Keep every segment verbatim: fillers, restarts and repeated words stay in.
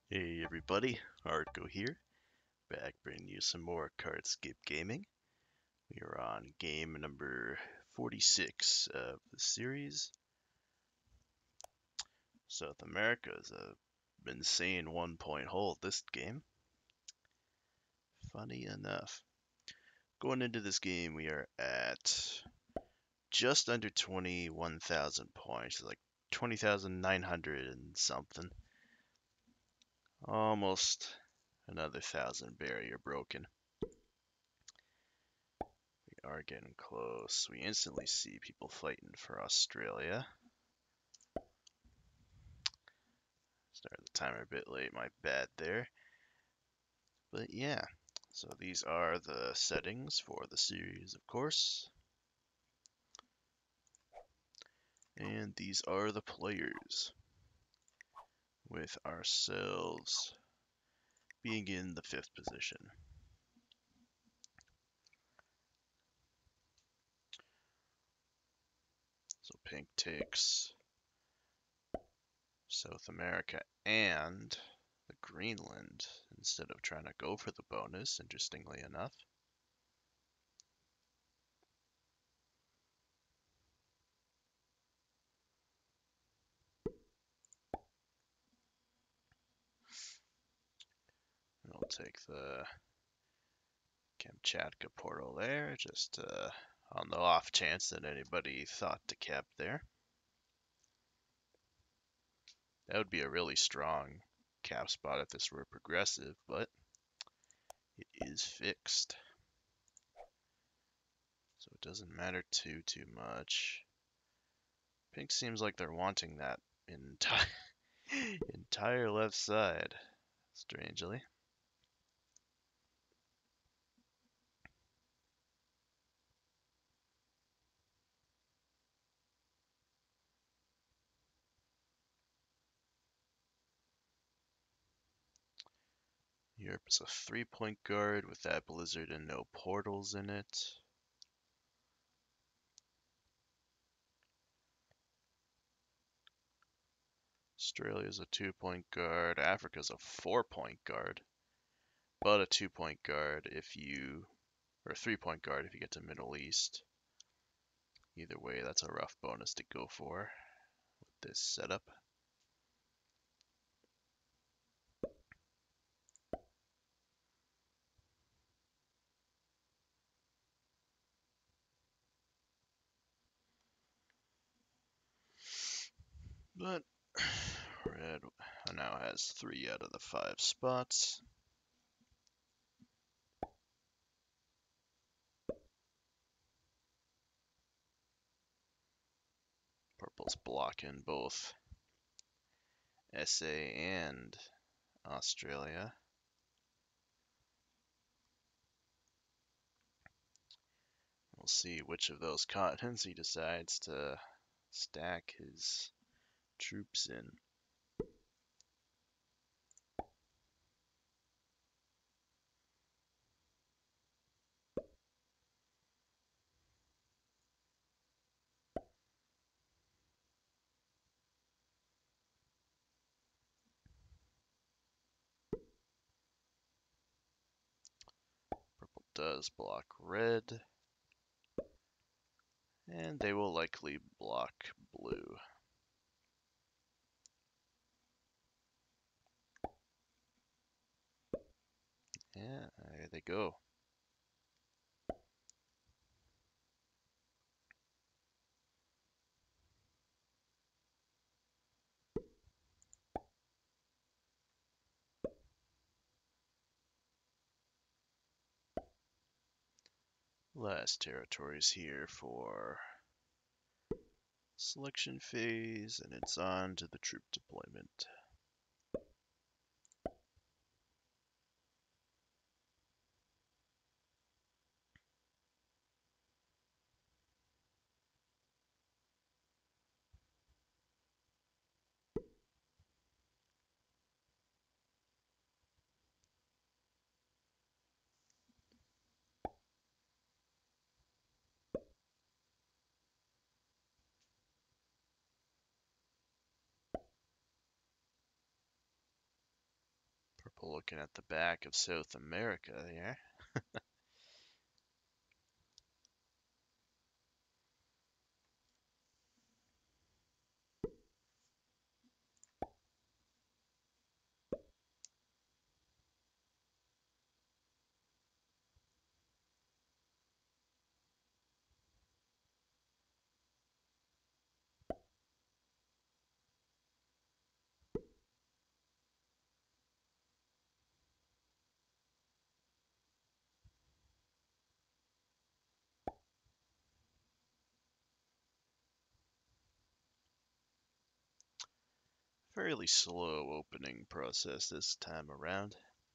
Hey everybody, Artgo here, back bringing you some more Cardscape Gaming. We are on game number forty-six of the series. South America is a insane one point hold this game. Funny enough. Going into this game, we are at just under twenty-one thousand points, like twenty thousand nine hundred and something. Almost another thousand barrier broken. We are getting close. We instantly see people fighting for Australia. Started the timer a bit late, my bad there. But yeah, so these are the settings for the series, of course. And these are the players, with ourselves being in the fifth position. So pink takes South America and the Greenland instead of trying to go for the bonus, interestingly enough. We'll take the Kamchatka portal there, just uh, on the off chance that anybody thought to cap there. That would be a really strong cap spot if this were progressive, but it is fixed. So it doesn't matter too, too much. Pink seems like they're wanting that entire, entire left side, strangely. Europe is a three-point guard with that blizzard and no portals in it. Australia's a two-point guard. Africa's a four-point guard, but a two-point guard if you, or a three-point guard if you get to Middle East. Either way, that's a rough bonus to go for with this setup. But red now has three out of the five spots. Purple's blocking both S A and Australia. We'll see which of those continents he decides to stack his troops in. Purple does block red, and they will likely block blue. Yeah, there they go. Last territories here for selection phase, and it's on to the troop deployment. looking at the back of South America there. Fairly slow opening process this time around.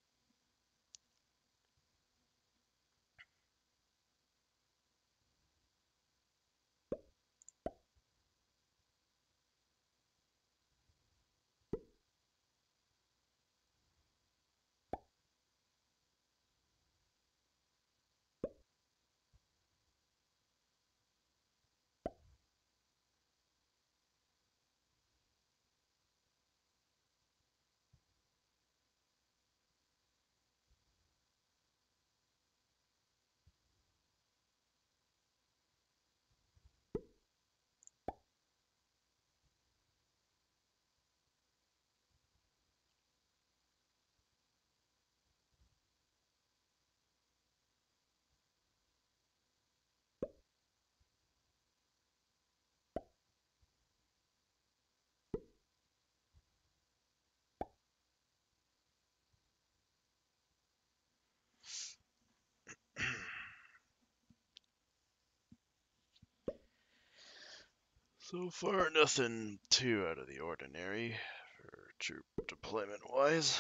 So far, nothing too out of the ordinary for troop deployment wise.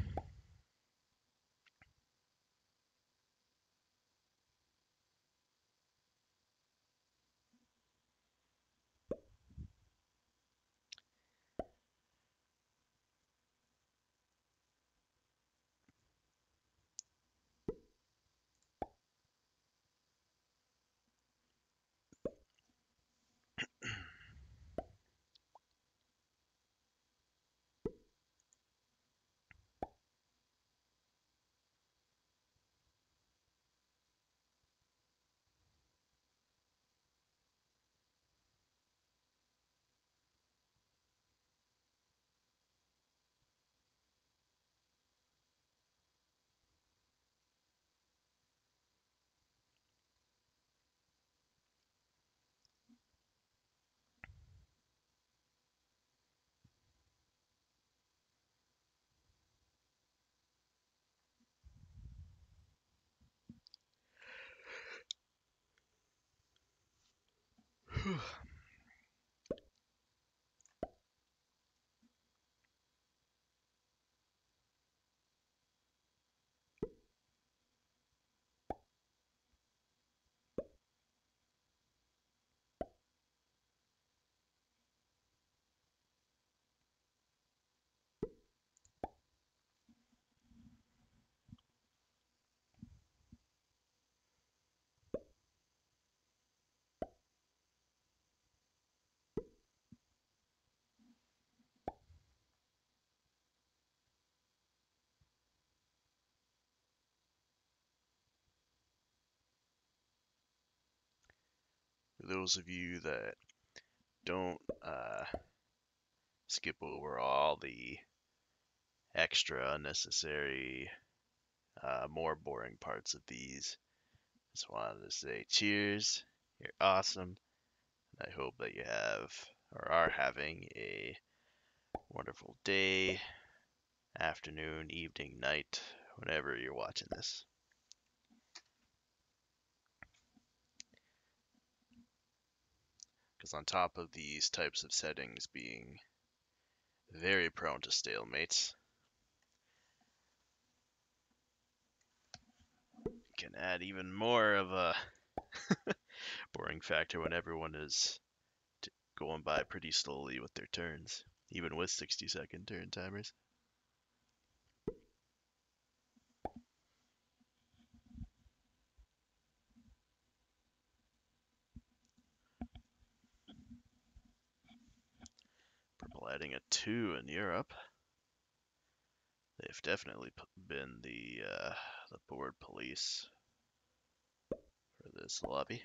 For those of you that don't uh, skip over all the extra unnecessary, uh, more boring parts of these, just wanted to say cheers. You're awesome. I hope that you have or are having a wonderful day, afternoon, evening, night, whenever you're watching this. Because on top of these types of settings being very prone to stalemates, you can add even more of a boring factor when everyone is t- going by pretty slowly with their turns, even with sixty second turn timers. Purple adding a two in Europe. They've definitely been the uh, the board police for this lobby.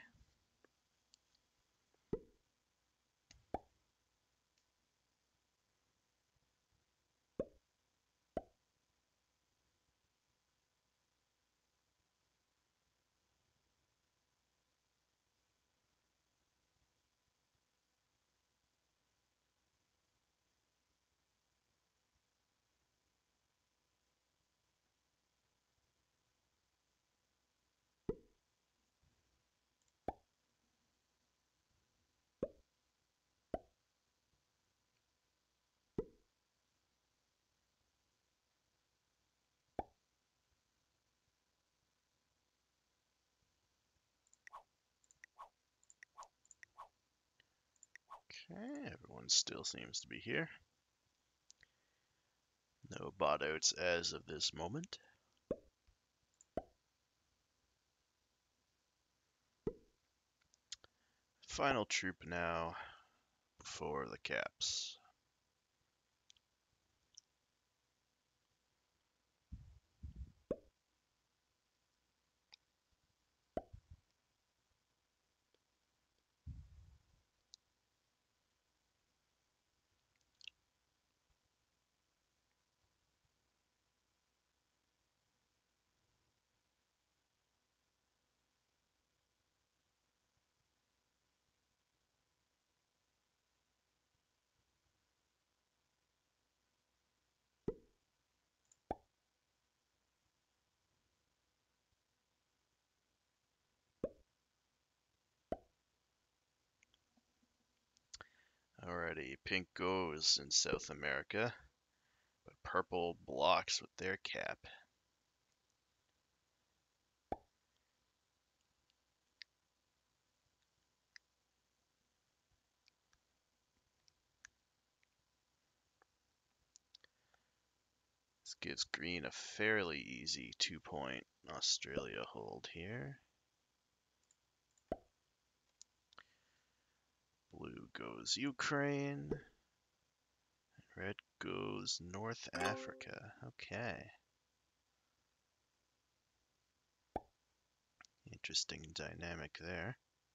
Okay, everyone still seems to be here. No bot outs as of this moment. Final troop now for the caps. Alrighty, pink goes in South America, but purple blocks with their cap. This gives green a fairly easy two-point Australia hold here. Blue goes Ukraine. Red goes North Africa. Okay. Interesting dynamic there.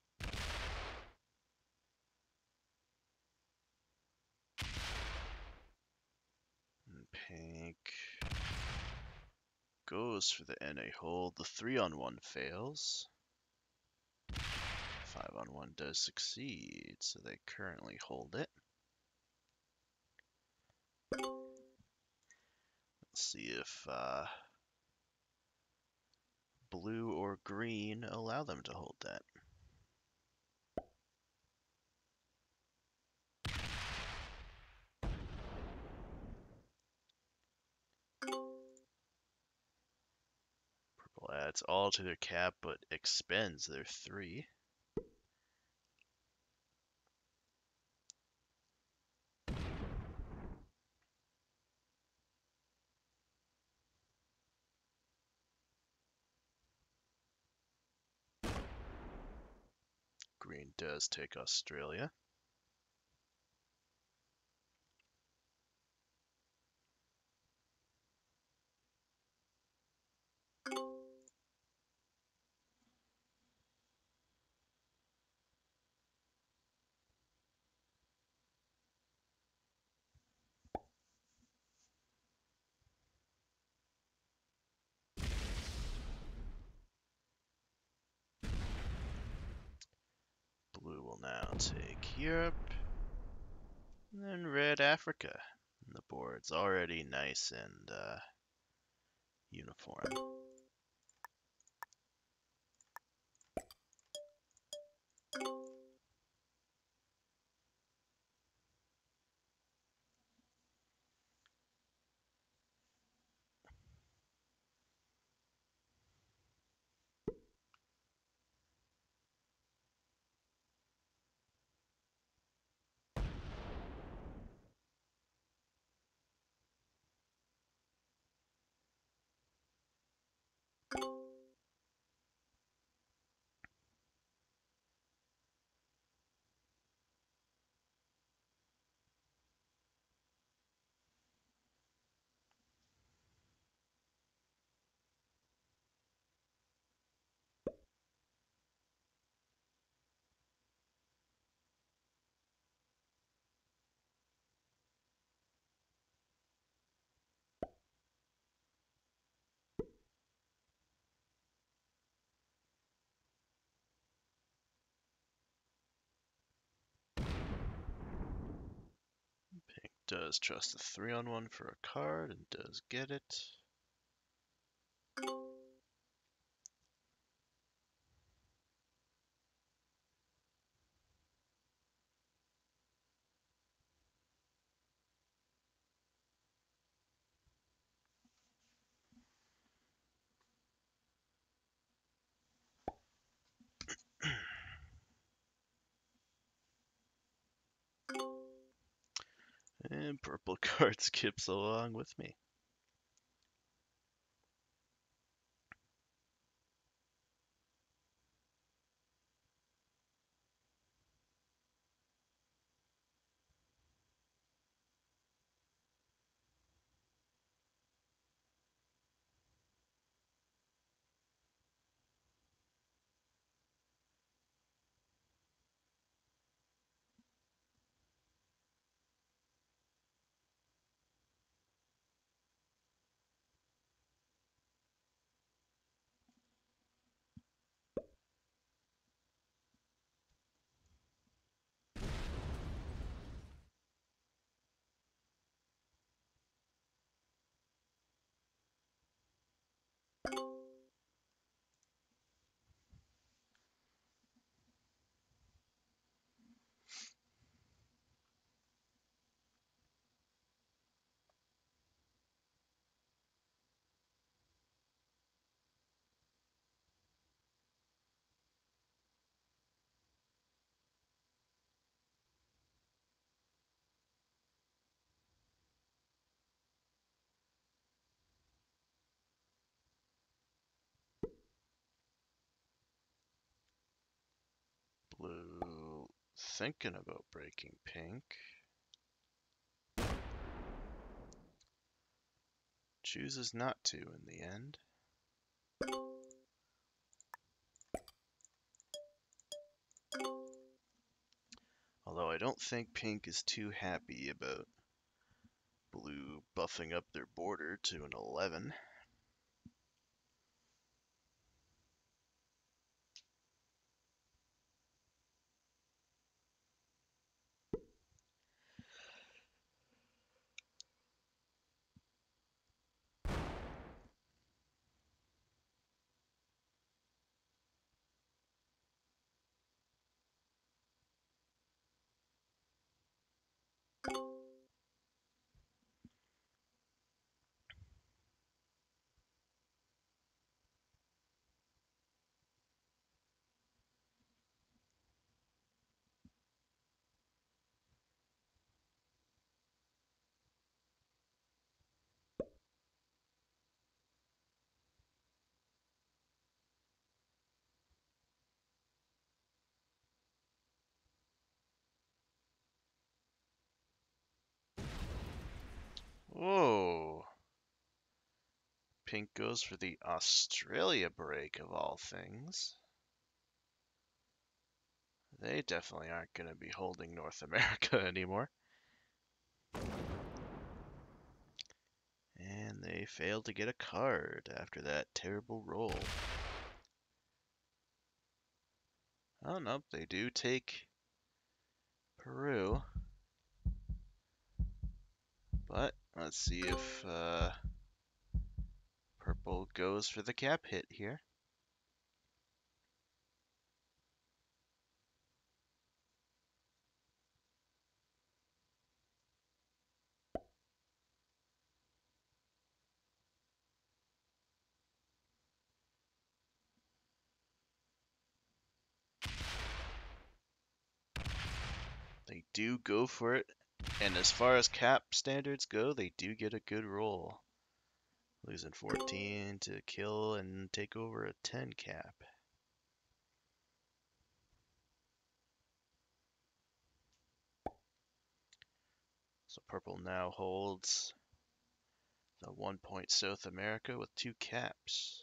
And pink goes for the N A hold. The three on one fails. Five on one does succeed, so they currently hold it. Let's see if uh, blue or green allow them to hold that. Purple adds all to their cap, but expends their three. Green does take Australia. Blue will now take Europe. And then red Africa. And the board's already nice and uh, uniform. Does trust a three on one for a card and does get it. And purple card skips along with me. Blue thinking about breaking pink. Chooses not to in the end. Although I don't think pink is too happy about blue buffing up their border to an eleven. Whoa. Pink goes for the Australia break of all things. They definitely aren't going to be holding North America anymore. And they failed to get a card after that terrible roll. Oh, nope, they do take Peru. But let's see if uh, purple goes for the cap hit here. They do go for it. And as far as cap standards go, they do get a good roll. Losing fourteen to kill and take over a ten cap. So purple now holds the one point South America with two caps.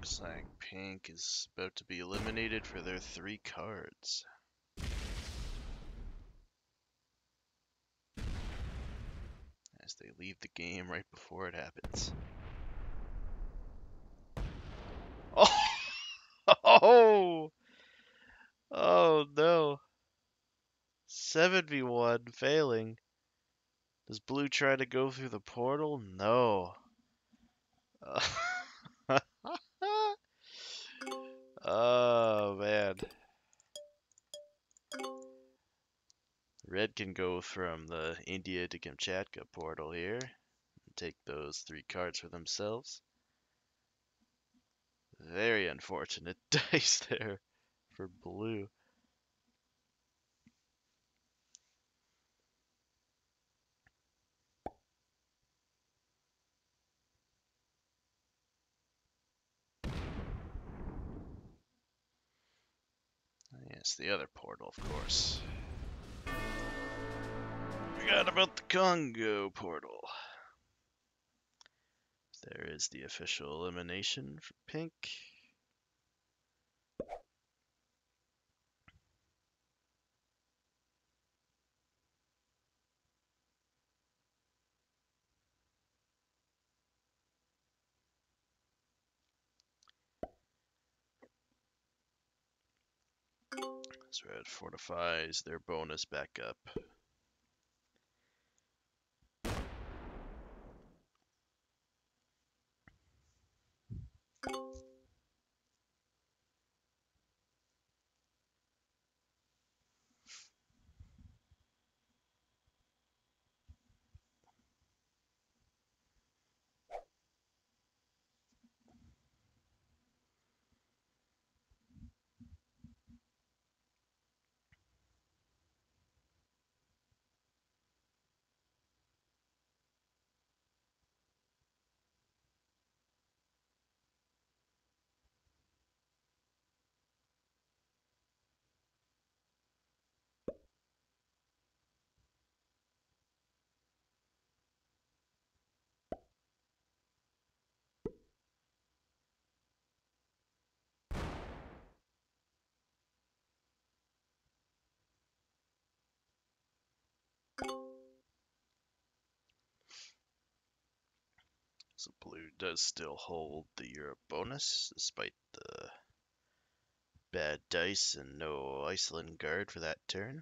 Looks like pink is about to be eliminated for their three cards. As they leave the game right before it happens. Oh! Oh! Oh no. seven v one failing. Does blue try to go through the portal? No. Uh, oh man. Red can go from the India to Kamchatka portal here and take those three cards for themselves. Very unfortunate dice there for blue. Yes, the other portal, of course. Forgot about the Congo portal. There is the official elimination for pink. As red fortifies their bonus back up. So blue does still hold the Europe bonus, despite the bad dice and no Iceland guard for that turn.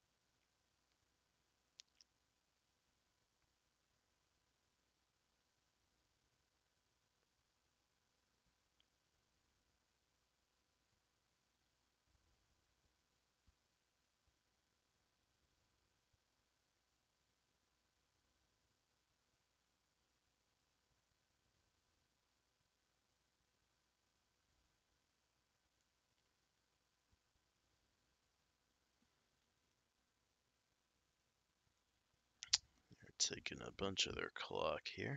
They're taking a bunch of their clock here.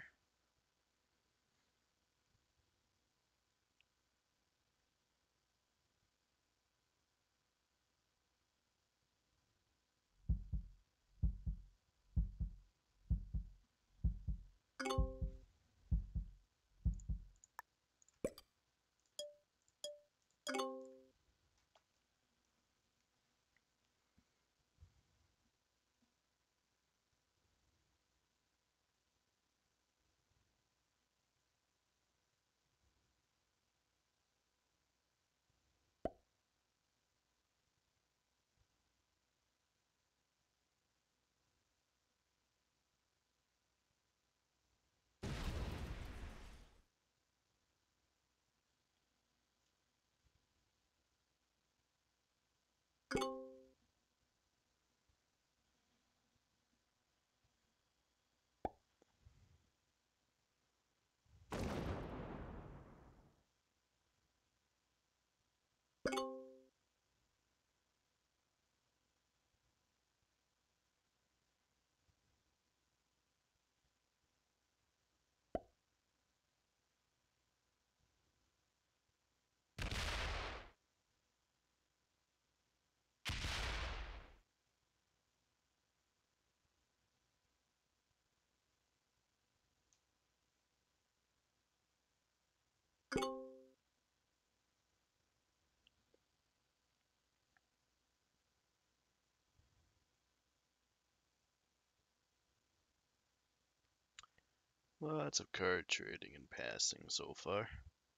Lots of card trading and passing so far.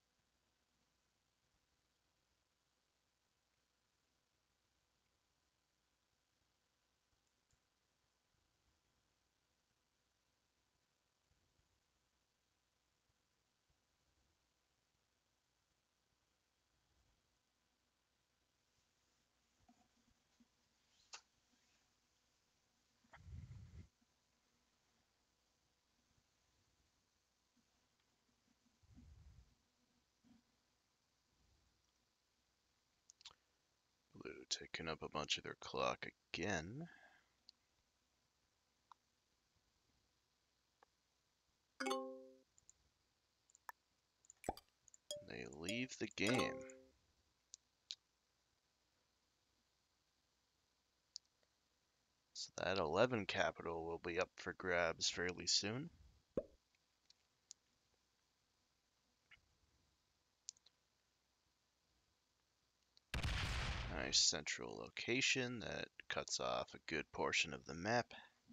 Blue taking up a bunch of their clock again. They leave the game. So that eleven capital will be up for grabs fairly soon. Nice central location that cuts off a good portion of the map.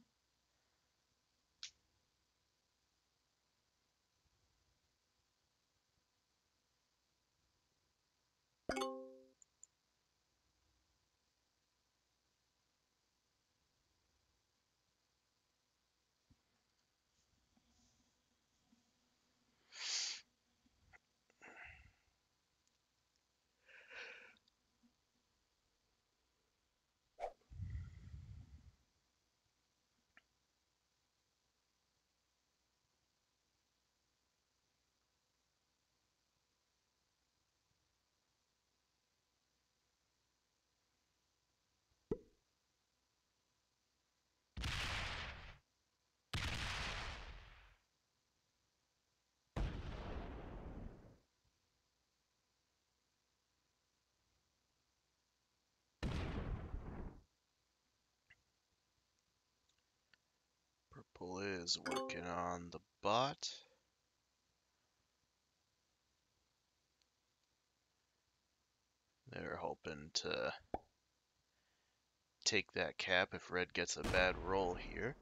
Purple is working on the bot. They're hoping to take that cap if red gets a bad roll here.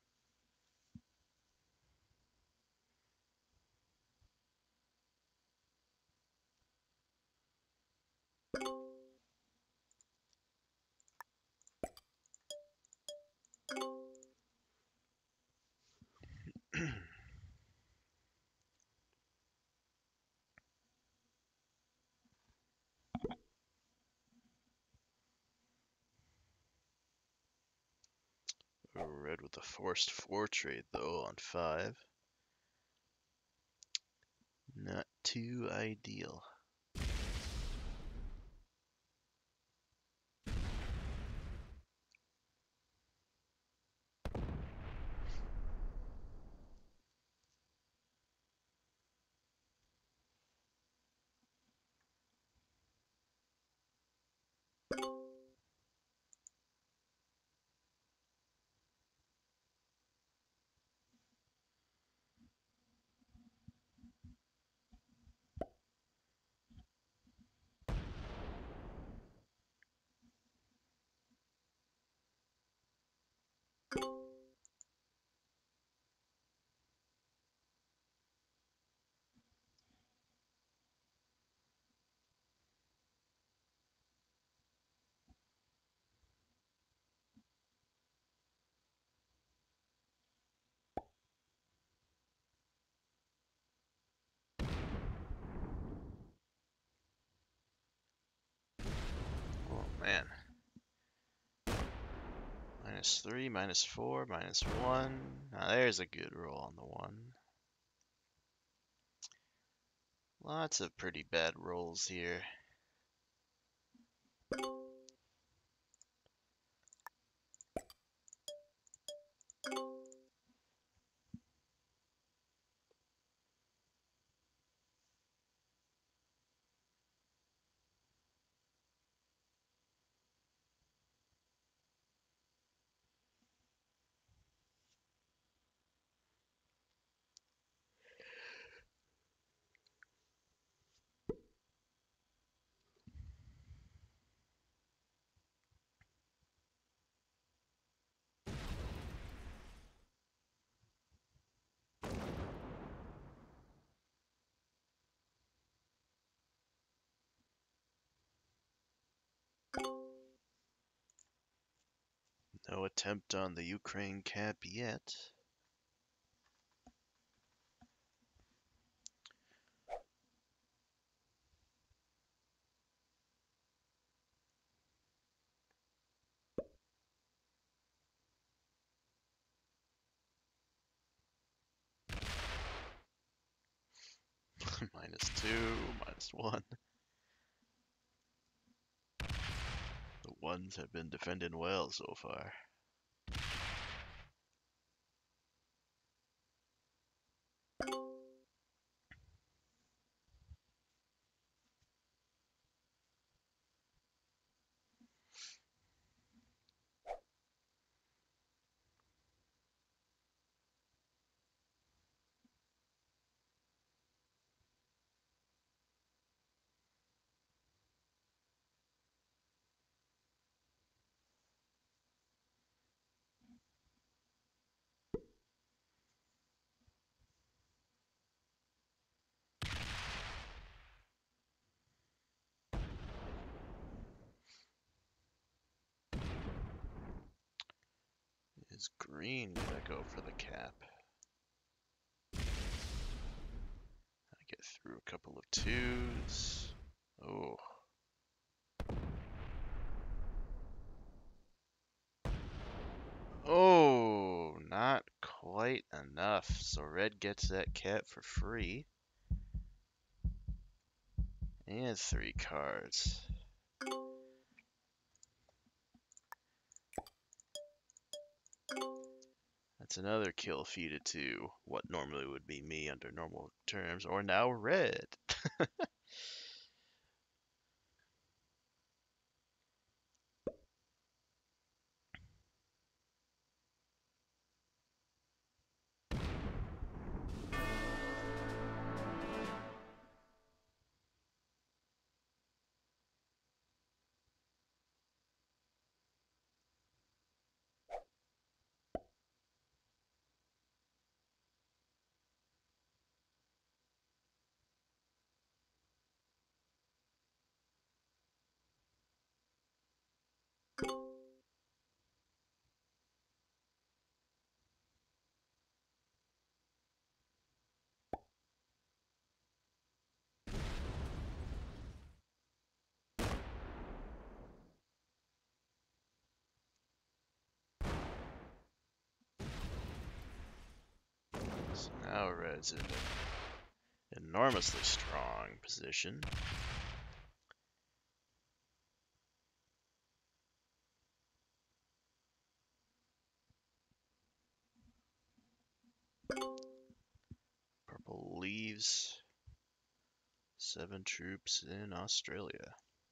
Red with a forced four trade though on five. Not too ideal. Oh man. Minus three, minus four, minus one. Now there's a good roll on the one. Lots of pretty bad rolls here. No attempt on the Ukraine cap yet. Minus two, minus one. The ones have been defending well so far. Is green gonna go for the cap? I get through a couple of twos. Oh. Oh, not quite enough. So red gets that cap for free. And three cards. That's another kill feeded to what normally would be me under normal terms, or now red. So now red's in an enormously strong position. Purple leaves seven troops in Australia.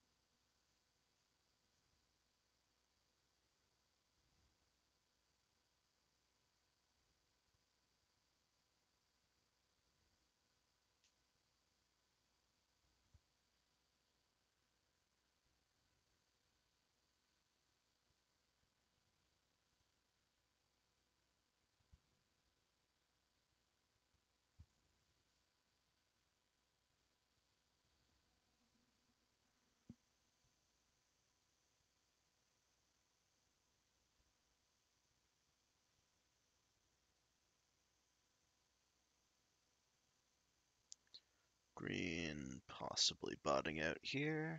Green possibly botting out here.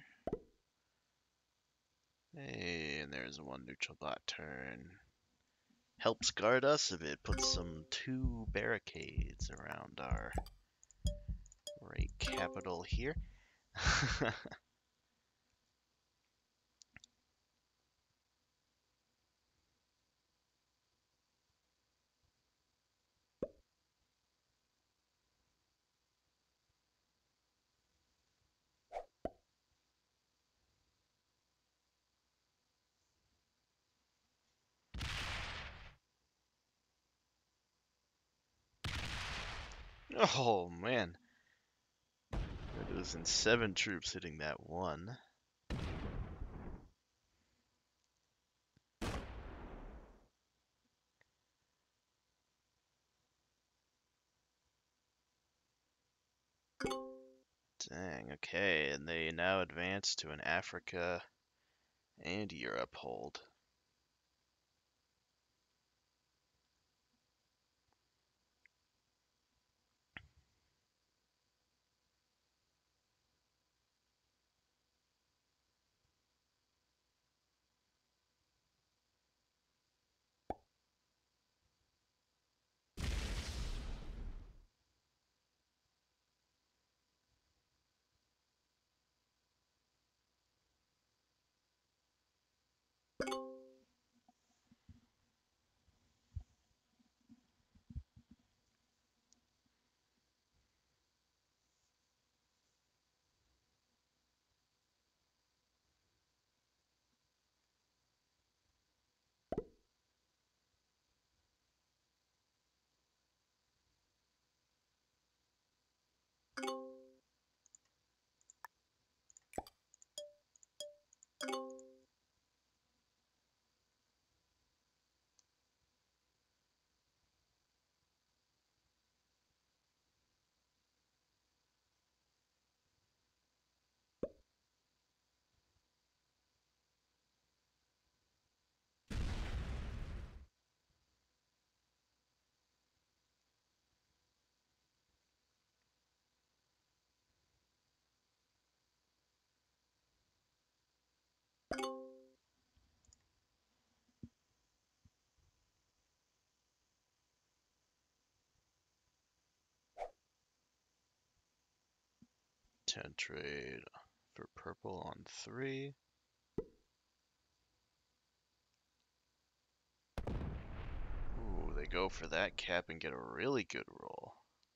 Hey, and there's one neutral bot turn. Helps guard us if it puts some two barricades around our right capital here. Oh man, we're losing seven troops hitting that one. Dang, okay, and they now advance to an Africa And Europe hold. ten trade for purple on three. Ooh, they go for that cap and get a really good roll.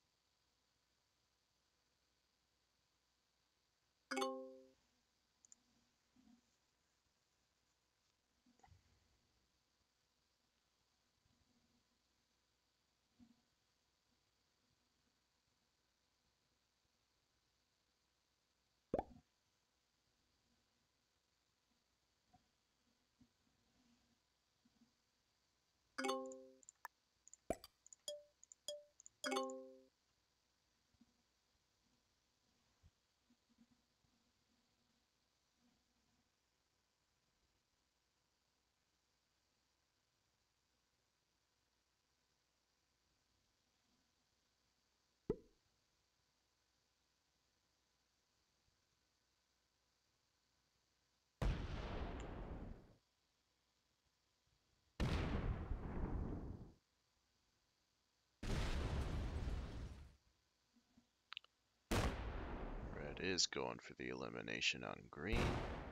Red is going for the elimination on green.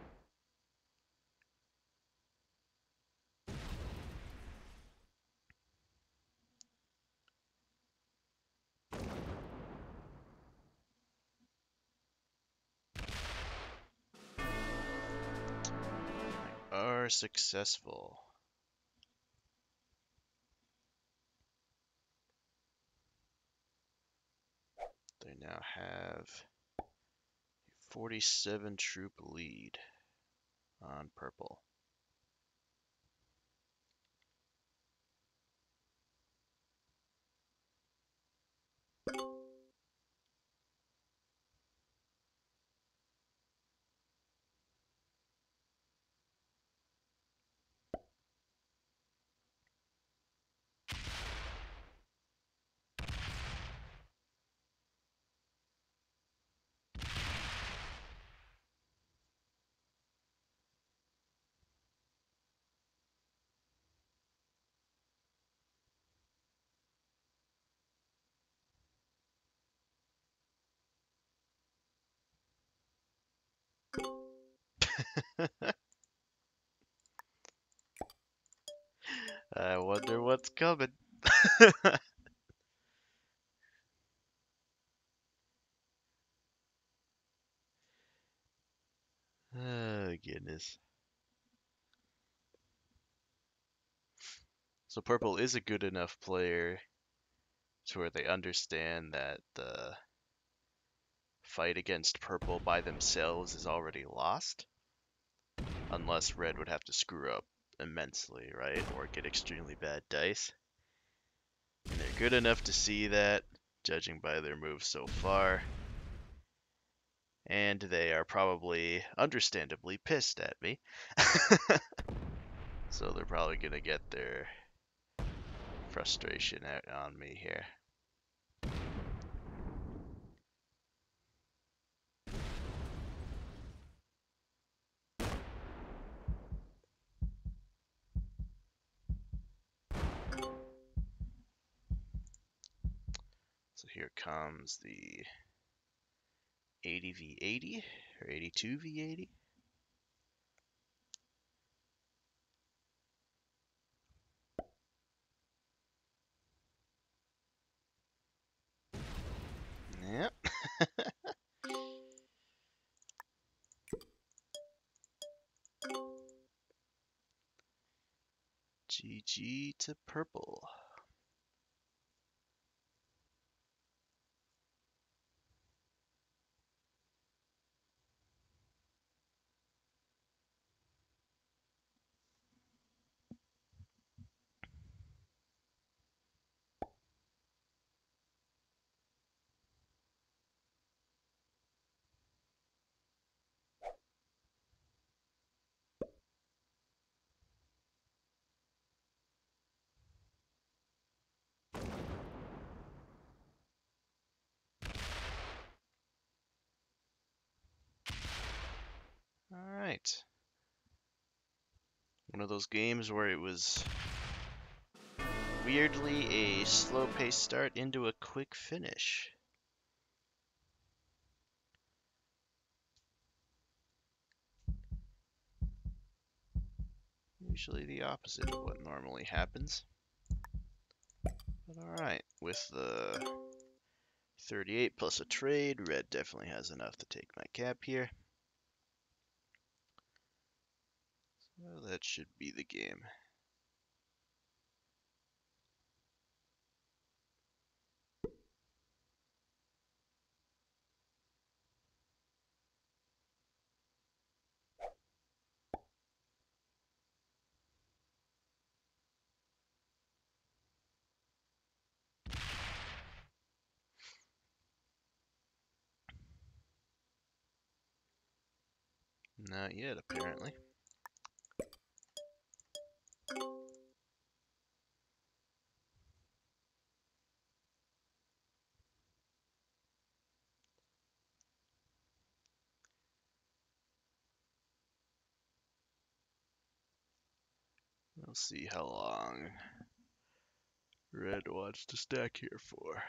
Are successful. They now have a forty-seven troop lead on purple. I wonder what's coming. Oh, goodness. So purple is a good enough player to where they understand that the fight against purple by themselves is already lost. Unless red would have to screw up immensely, right? Or get extremely bad dice. And they're good enough to see that, judging by their moves so far. And they are probably understandably pissed at me. So they're probably going to get their frustration out on me here. So here comes the eighty v eighty, or eighty-two v eighty. Yep. G G to purple. All right. One of those games where it was weirdly a slow paced start into a quick finish. Usually the opposite of what normally happens. But alright, with the thirty-eight plus a trade, red definitely has enough to take my cap here. So that should be the game. Not yet, apparently. We'll see how long red wants to stack here for.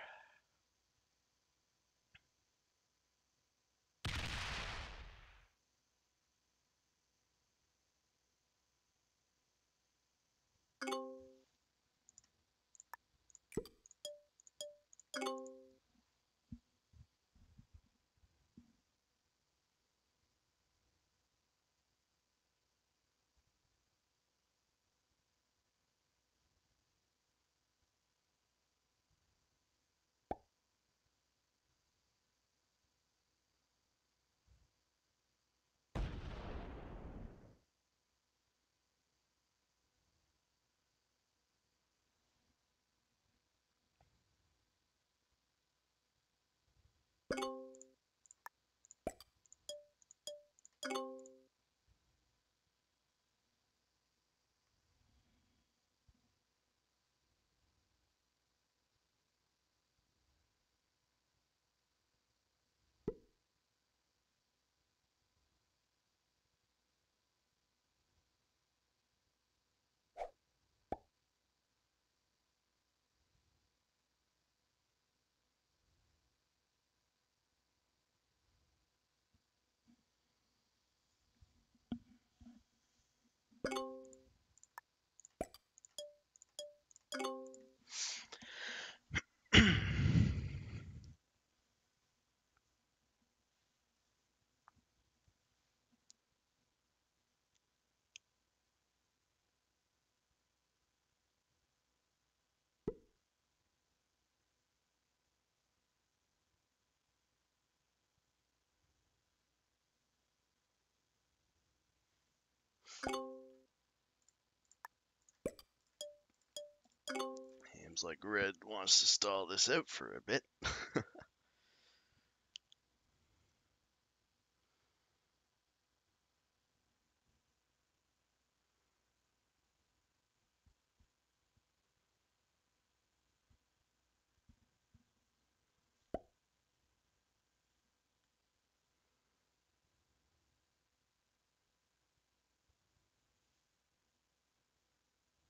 Seems like red wants to stall this out for a bit.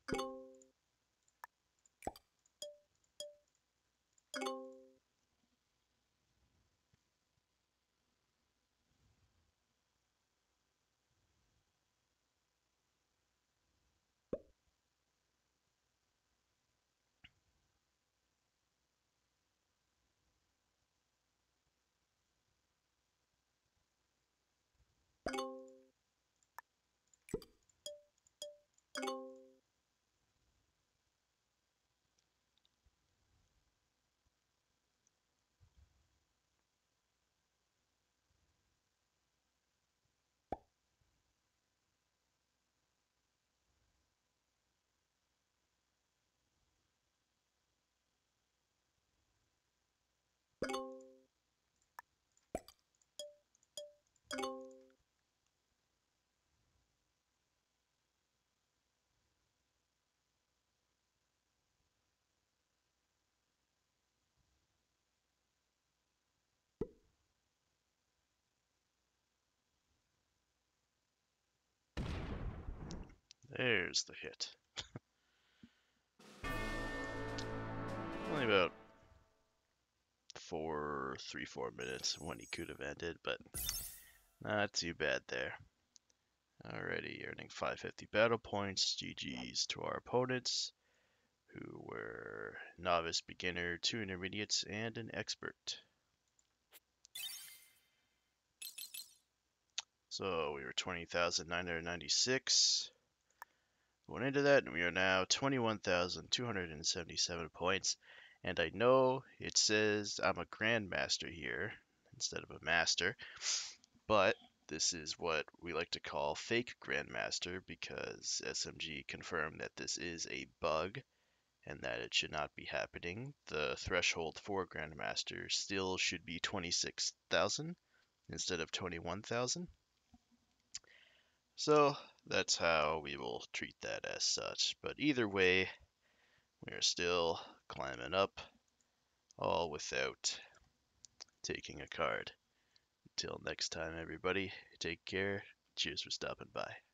There's the hit. Only about four, three, four minutes when he could have ended, but not too bad there. Alrighty, earning five hundred fifty battle points. G G's to our opponents, who were novice, beginner, two intermediates, and an expert. So we were twenty thousand nine hundred ninety-six. Going into that, and we are now twenty-one thousand two hundred seventy-seven points. And I know it says I'm a grandmaster here instead of a master, but this is what we like to call fake grandmaster because S M G confirmed that this is a bug and that it should not be happening. The threshold for grandmaster still should be twenty-six thousand instead of twenty-one thousand. So that's how we will treat that as such. But either way, we are still climbing up, all without taking a card. Until next time, everybody, take care. Cheers for stopping by.